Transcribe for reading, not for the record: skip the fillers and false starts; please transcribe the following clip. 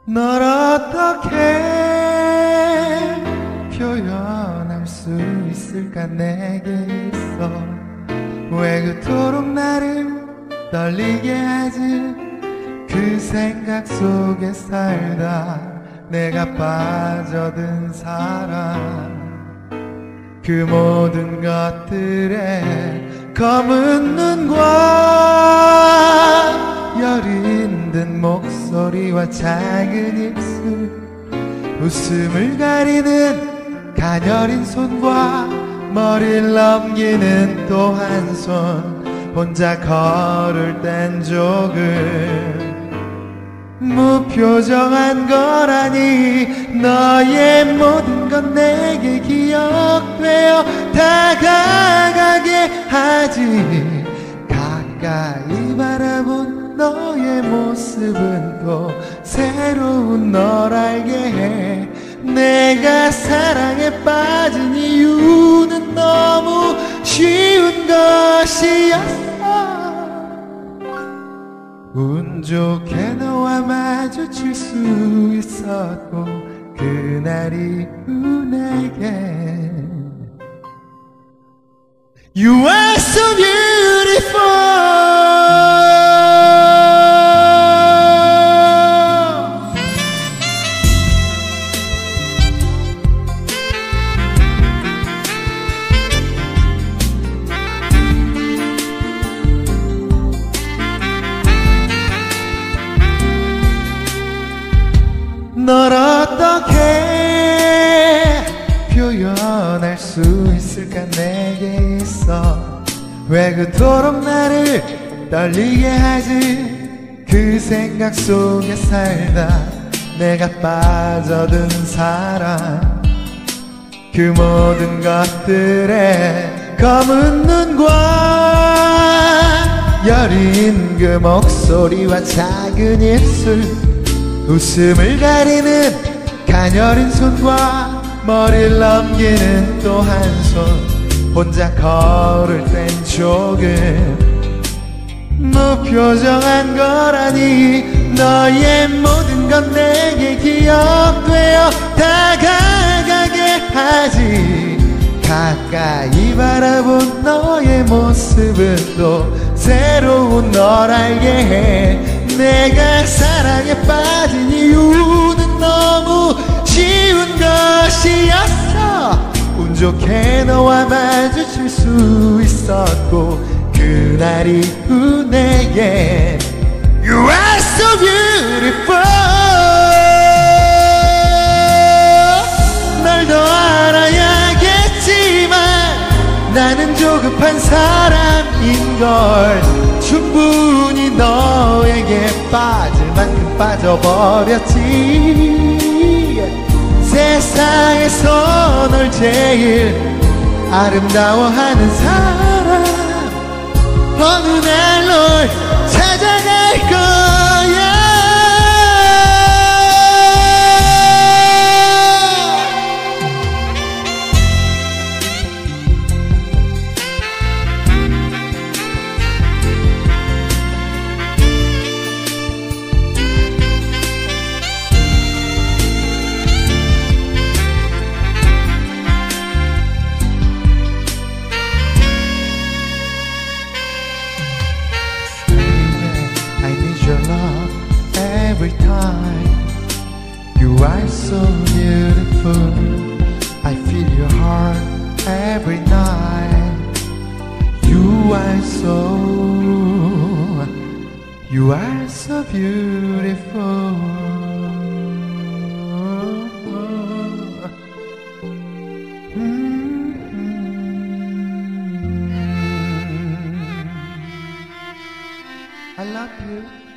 널 어떻게 표현할 수 있을까 내게 있어. 왜 그토록 나를 떨리게 하지. 그 생각 속에 살다 내가 빠져든 사람. 그 모든 것들에 검은 눈과 여린 듯 목소리와 작은 입술, 웃음을 가리는 가녀린 손과 머리를 넘기는 또 한 손, 혼자 걸을 땐 조금 무표정한 거라니. 너의 모든 건 내게 기억되어 다가가게 하지. 가까이 바라본 너의 모습은 또 새로운 널 알게 해. 내가 사랑에 빠진 이유는 너무 쉬운 것이었어. 운 좋게 너와 마주칠 수 있었고 그날 이후 내게 You are so beautiful. 널 어떻게 표현할 수 있을까 내게 있어. 왜 그토록 나를 떨리게 하지. 그 생각 속에 살다 내가 빠져든 사람. 그 모든 것들에 검은 눈과 여린 그 목소리와 작은 입술, 웃음을 가리는 가녀린 손과 머리를 넘기는 또 한 손, 혼자 걸을 땐 조금 무표정한 거라니. 너의 모든 건 내게 기억되어 다가가게 하지. 가까이 바라본 너의 모습은 또 새로운 널 알게 해. 내가 사랑에 빠진 이유는 너무 쉬운 것이었어. 운 좋게 너와 마주칠 수 있었고 그날 이후 내게 You are so beautiful. 널 더 알아야겠지만 나는 조급한 사람인걸. 충분히 너에게 빠질 만큼 빠져버렸지. 세상에서 널 제일 아름다워하는 사람, 어느 날 널 찾아갈 거야. Every time you are so beautiful, I feel your heart every night. You are so beautiful. I love you.